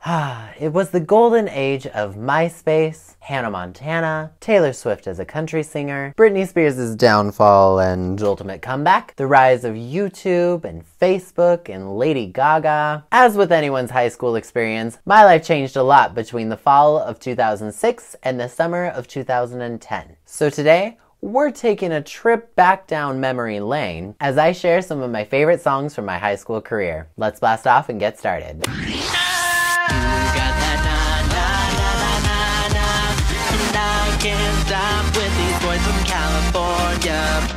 It was the golden age of MySpace, Hannah Montana, Taylor Swift as a country singer, Britney Spears' downfall and ultimate comeback, the rise of YouTube and Facebook and Lady Gaga. As with anyone's high school experience, my life changed a lot between the fall of 2006 and the summer of 2010. So today, we're taking a trip back down memory lane as I share some of my favorite songs from my high school career. Let's blast off and get started. Can't stop with these boys from California.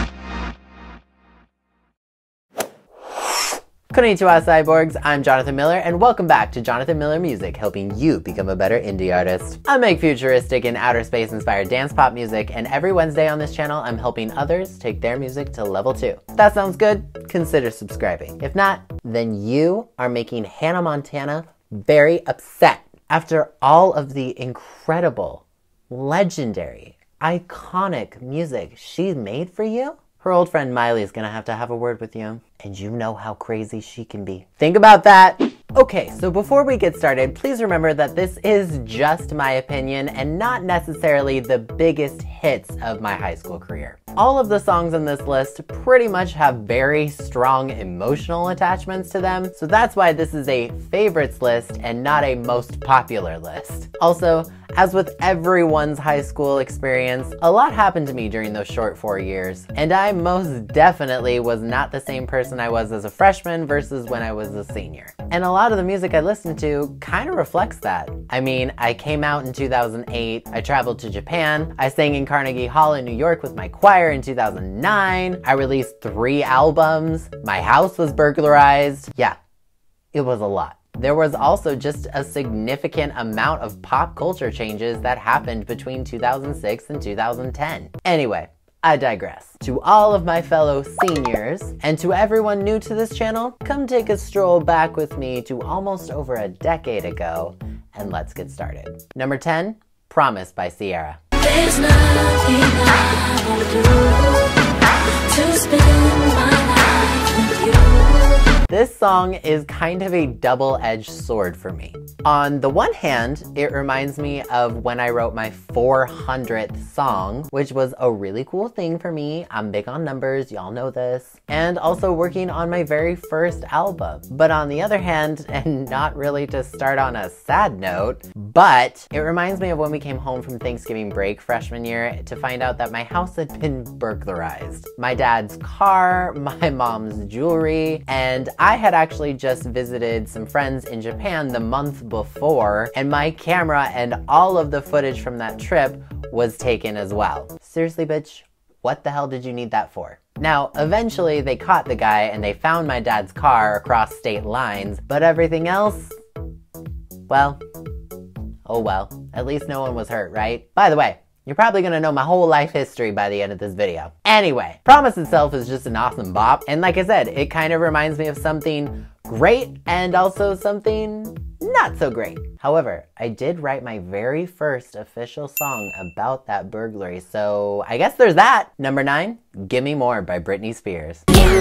Konnichiwa, cyborgs. I'm Jonathan Miller, and welcome back to Jonathan Miller Music, helping you become a better indie artist. I make futuristic and outer space inspired dance pop music, and every Wednesday on this channel, I'm helping others take their music to level 2. If that sounds good, consider subscribing. If not, then you are making Hannah Montana very upset. After all of the incredible, legendary, iconic music she made for you, her old friend Miley's gonna have a word with you, and you know how crazy she can be. Think about that. Okay, so before we get started, please remember that this is just my opinion and not necessarily the biggest hits of my high school career. All of the songs on this list pretty much have very strong emotional attachments to them, so that's why this is a favorites list and not a most popular list. Also, as with everyone's high school experience, a lot happened to me during those short 4 years, and I most definitely was not the same person I was as a freshman versus when I was a senior. And a lot of the music I listened to kind of reflects that. I mean, I came out in 2008, I traveled to Japan, I sang in Carnegie Hall in New York with my choir in 2009, I released 3 albums, my house was burglarized. Yeah, it was a lot. There was also just a significant amount of pop culture changes that happened between 2006 and 2010. Anyway, I digress. To all of my fellow seniors, and to everyone new to this channel, come take a stroll back with me to almost over a decade ago, and let's get started. Number 10, Promise by Ciara. There's nothing I will do to spend my life with you. This song is kind of a double-edged sword for me. On the one hand, it reminds me of when I wrote my 400th song, which was a really cool thing for me. I'm big on numbers, y'all know this. And also working on my very first album. But on the other hand, and not really to start on a sad note, but it reminds me of when we came home from Thanksgiving break freshman year to find out that my house had been burglarized. My dad's car, my mom's jewelry, and I had actually just visited some friends in Japan the month before, and my camera and all of the footage from that trip was taken as well. Seriously, bitch, what the hell did you need that for? Now, eventually they caught the guy and they found my dad's car across state lines, but everything else, well, oh well, at least no one was hurt, right? By the way, you're probably gonna know my whole life history by the end of this video. Anyway, Promise itself is just an awesome bop, and like I said, it kind of reminds me of something great and also something not so great. However, I did write my very first official song about that burglary, so I guess there's that. Number 9, Gimme More by Britney Spears.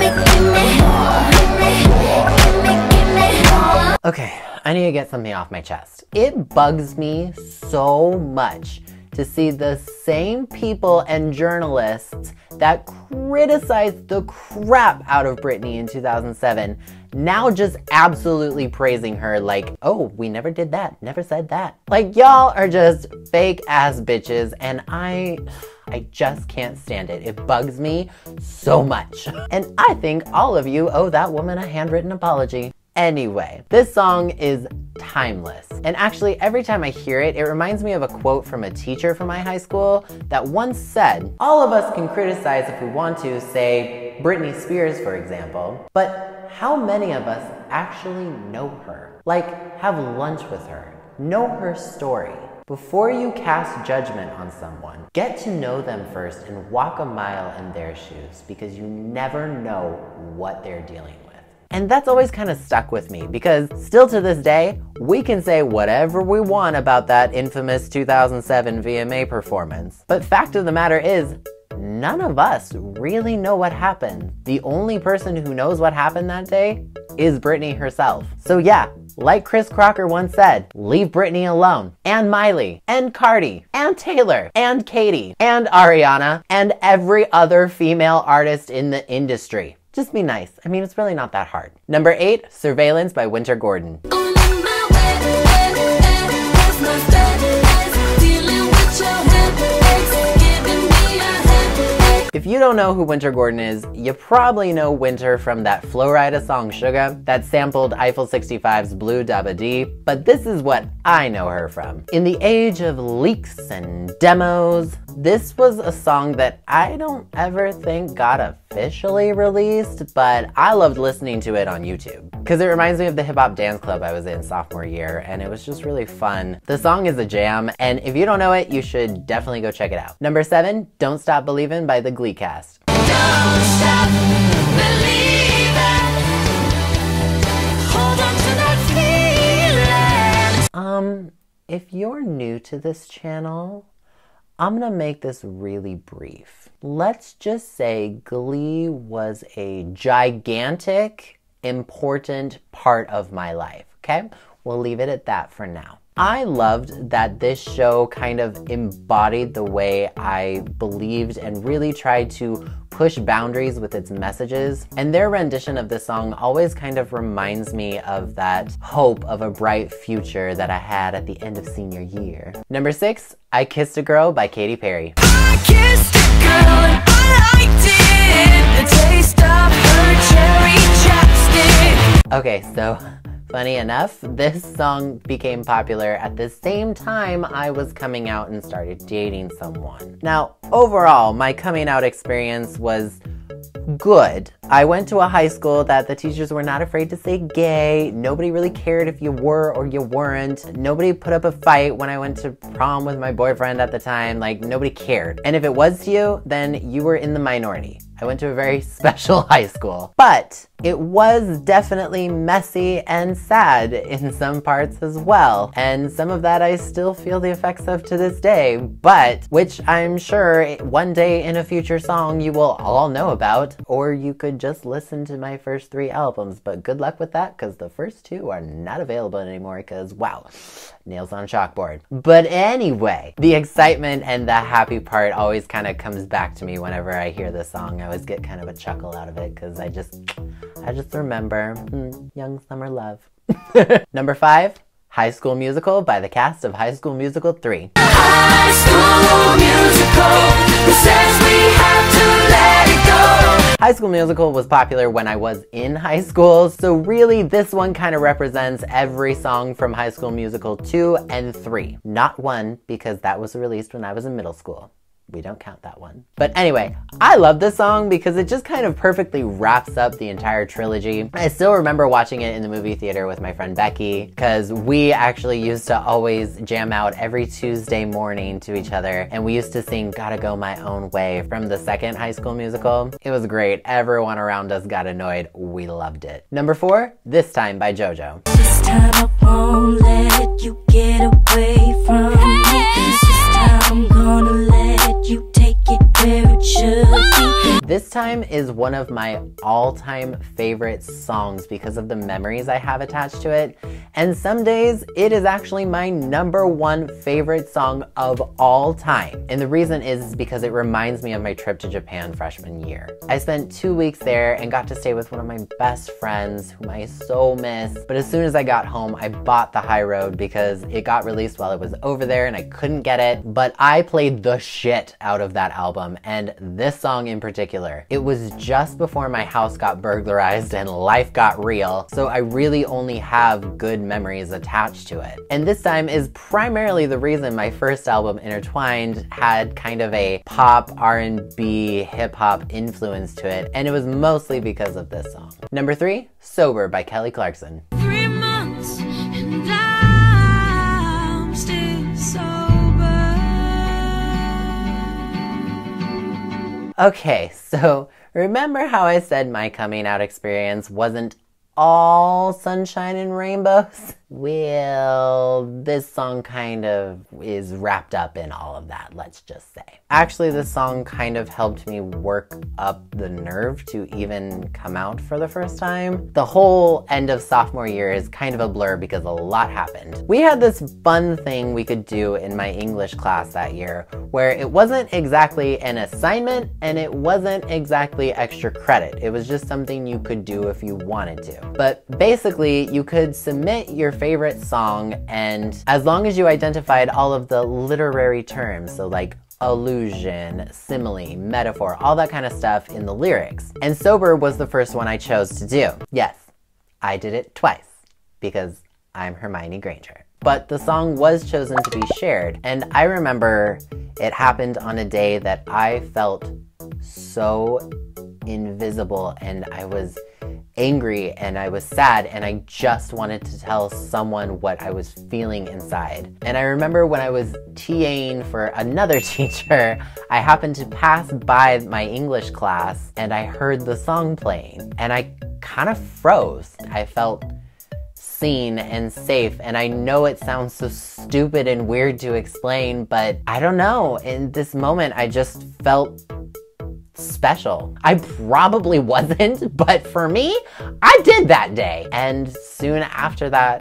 Okay, I need to get something off my chest. It bugs me so much to see the same people and journalists that criticized the crap out of Britney in 2007 now just absolutely praising her like, oh, we never did that, never said that. Like, y'all are just fake ass bitches, and I just can't stand it. It bugs me so much. And I think all of you owe that woman a handwritten apology. Anyway, this song is timeless. And actually, every time I hear it, it reminds me of a quote from a teacher from my high school that once said, all of us can criticize if we want to, say, Britney Spears, for example, but how many of us actually know her? Like, have lunch with her, know her story? Before you cast judgment on someone, get to know them first and walk a mile in their shoes, because you never know what they're dealing with. And that's always kind of stuck with me, because still to this day, we can say whatever we want about that infamous 2007 VMA performance. But fact of the matter is, none of us really know what happened. The only person who knows what happened that day is Britney herself. So yeah, Like Chris Crocker once said, leave Britney alone, and Miley, and Cardi, and Taylor, and Katy, and Ariana, and every other female artist in the industry. Just be nice. I mean, it's really not that hard. Number 8, Surveillance by Winter Gordon. If you don't know who Winter Gordon is, you probably know Winter from that Flo Rida song Sugar that sampled Eiffel 65's Blue Dabba Dee, but this is what I know her from. In the age of leaks and demos, this was a song that I don't ever think got officially released, but I loved listening to it on YouTube. Because it reminds me of the hip hop dance club I was in sophomore year, and it was just really fun. The song is a jam, and if you don't know it, you should definitely go check it out. Number 7, Don't Stop Believin' by the Glee Cast. Don't stop believing. Hold on to that feeling. If you're new to this channel, I'm gonna make this really brief. Let's just say Glee was a gigantic, important part of my life, okay? We'll leave it at that for now. I loved that this show kind of embodied the way I believed and really tried to push boundaries with its messages. And their rendition of this song always kind of reminds me of that hope of a bright future that I had at the end of senior year. Number 6, I Kissed a Girl by Katy Perry. I kissed a girl and I liked it. The taste of her cherry chapstick. Okay, so funny enough, this song became popular at the same time I was coming out and started dating someone. Now, overall, my coming out experience was good. I went to a high school that the teachers were not afraid to say gay. Nobody really cared if you were or you weren't. Nobody put up a fight when I went to prom with my boyfriend at the time. Like, nobody cared. And if it was you, then you were in the minority. I went to a very special high school. But it was definitely messy and sad in some parts as well. And some of that I still feel the effects of to this day, but which I'm sure one day in a future song you will all know about, or you could just listen to my first 3 albums. But good luck with that, because the first 2 are not available anymore, because wow, nails on chalkboard. But anyway, the excitement and the happy part always kind of comes back to me whenever I hear this song. I always get kind of a chuckle out of it because I just remember young summer love. Number 5, High School Musical by the cast of High School Musical 3. High School Musical, it says we have to let it go. High School Musical was popular when I was in high school, so really this one kind of represents every song from High School Musical 2 and 3. Not 1, because that was released when I was in middle school. We don't count that one. But anyway, I love this song because it just kind of perfectly wraps up the entire trilogy. I still remember watching it in the movie theater with my friend Becky, because we actually used to always jam out every Tuesday morning to each other, and we used to sing Gotta Go My Own Way from the second High School Musical. It was great. Everyone around us got annoyed. We loved it. Number 4, This Time by JoJo. This time I won't let you get away from me. This time I'm gonna let you take it where it should be. This Time is one of my all-time favorite songs because of the memories I have attached to it. And some days, it is actually my number 1 favorite song of all time. And the reason is because it reminds me of my trip to Japan freshman year. I spent 2 weeks there and got to stay with one of my best friends, whom I so miss. But as soon as I got home, I bought the High Road because it got released while I was over there and I couldn't get it. But I played the shit out of that album, and this song in particular. It was just before my house got burglarized and life got real, so I really only have good memories attached to it. And This Time is primarily the reason my first album, Intertwined, had kind of a pop, R&B, hip-hop influence to it, and it was mostly because of this song. Number 3, Sober by Kelly Clarkson. 3 months and I'm still sober. Okay, so remember how I said my coming out experience wasn't all sunshine and rainbows? well, this song kind of is wrapped up in all of that, let's just say. Actually, this song kind of helped me work up the nerve to even come out for the first time. The whole end of sophomore year is kind of a blur because a lot happened. We had this fun thing we could do in my English class that year where it wasn't exactly an assignment and it wasn't exactly extra credit. It was just something you could do if you wanted to. But basically, you could submit your favorite song, and as long as you identified all of the literary terms, so like allusion, simile, metaphor, all that kind of stuff in the lyrics. And Sober was the first one I chose to do. Yes, I did it twice because I'm Hermione Granger. But the song was chosen to be shared, and I remember it happened on a day that I felt so invisible, and I was angry and I was sad and I just wanted to tell someone what I was feeling inside. And I remember when I was TAing for another teacher, I happened to pass by my English class and I heard the song playing and I kind of froze. I felt seen and safe, and I know it sounds so stupid and weird to explain, but I don't know, in this moment I just felt special. I probably wasn't, but for me, I did that day. And soon after that,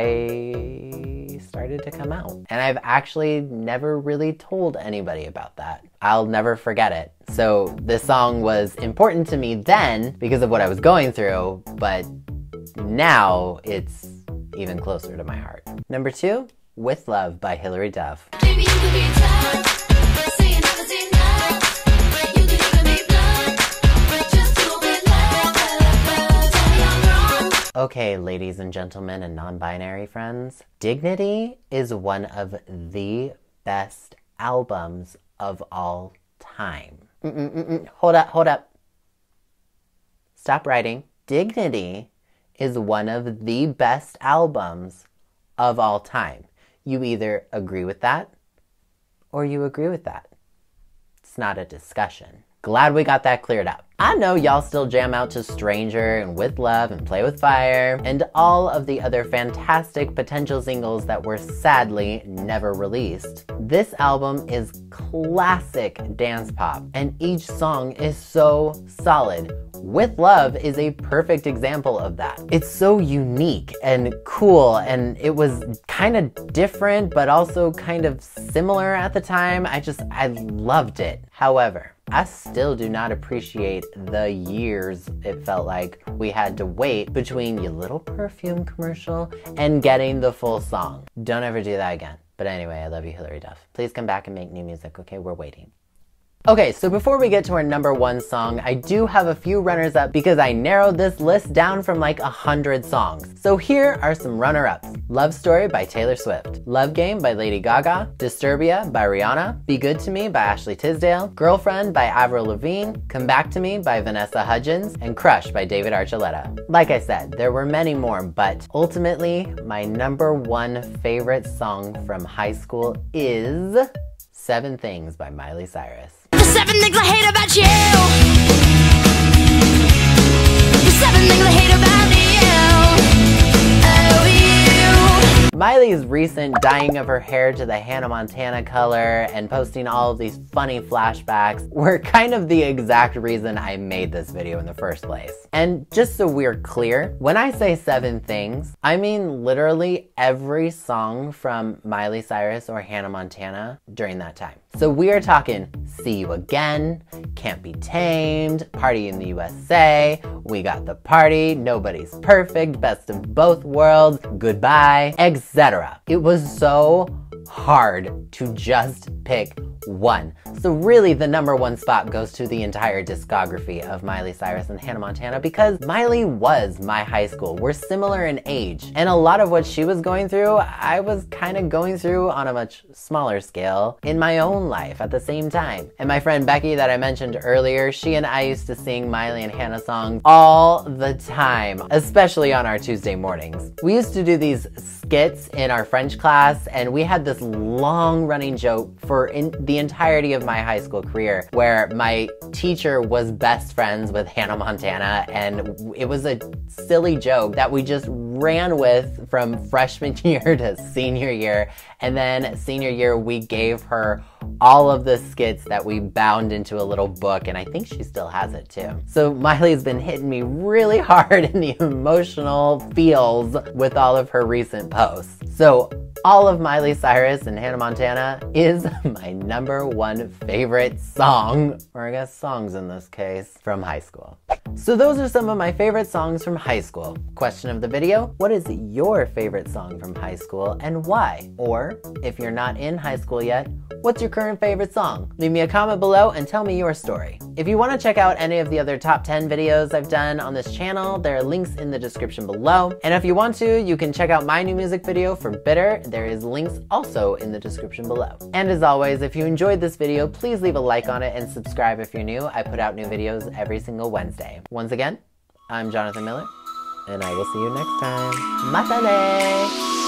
I started to come out. And I've actually never really told anybody about that. I'll never forget it. So this song was important to me then because of what I was going through, but now it's even closer to my heart. Number 2, With Love by Hilary Duff. Okay, ladies and gentlemen and non-binary friends, Dignity is one of the best albums of all time. Hold up. Stop writing. Dignity is one of the best albums of all time. You either agree with that or you agree with that. It's not a discussion. Glad we got that cleared up. I know y'all still jam out to Stranger and With Love and Play With Fire and all of the other fantastic potential singles that were sadly never released. This album is classic dance pop and each song is so solid. With Love is a perfect example of that. It's so unique and cool, and it was kind of different but also kind of similar at the time. I loved it. However, I still do not appreciate the years it felt like we had to wait between your little perfume commercial and getting the full song. Don't ever do that again. But anyway, I love you, Hilary Duff. Please come back and make new music, okay? We're waiting. Okay, so before we get to our number 1 song, I do have a few runners-up because I narrowed this list down from like 100 songs. So here are some runner-ups. Love Story by Taylor Swift, Love Game by Lady Gaga, Disturbia by Rihanna, Be Good to Me by Ashley Tisdale, Girlfriend by Avril Lavigne, Come Back to Me by Vanessa Hudgens, and Crush by David Archuleta. Like I said, there were many more, but ultimately, my number 1 favorite song from high school is 7 Things by Miley Cyrus. The 7 things I hate about you. The 7 things I hate about you. Oh, you. Miley's recent dyeing of her hair to the Hannah Montana color and posting all of these funny flashbacks were kind of the exact reason I made this video in the first place. And just so we're clear, when I say 7 things, I mean literally every song from Miley Cyrus or Hannah Montana during that time. So we are talking See You Again, Can't Be Tamed, Party in the USA, We Got the Party, Nobody's Perfect, Best of Both Worlds, Goodbye, etc. It was so hard to just pick one. So really the number 1 spot goes to the entire discography of Miley Cyrus and Hannah Montana because Miley was my high school. We're similar in age. And a lot of what she was going through, I was kind of going through on a much smaller scale in my own life at the same time. And my friend Becky that I mentioned earlier, she and I used to sing Miley and Hannah songs all the time, especially on our Tuesday mornings. We used to do these skits in our French class and we had this long running joke for the entirety of my high school career, where my teacher was best friends with Hannah Montana, and it was a silly joke that we just ran with from freshman year to senior year. And then senior year, we gave her all of the skits that we bound into a little book, and I think she still has it too. So Miley's been hitting me really hard in the emotional feels with all of her recent posts. So all of Miley Cyrus and Hannah Montana is my #1 favorite song, or I guess songs in this case, from high school. So those are some of my favorite songs from high school. Question of the video: what is your favorite song from high school and why? Or if you're not in high school yet, what's your current favorite song? Leave me a comment below and tell me your story. If you want to check out any of the other top 10 videos I've done on this channel, there are links in the description below. And if you want to, you can check out my new music video for Bitter. There is links also in the description below. And as always, if you enjoyed this video, please leave a like on it and subscribe if you're new. I put out new videos every single Wednesday. Once again, I'm Jonathan Miller, and I will see you next time. Matane!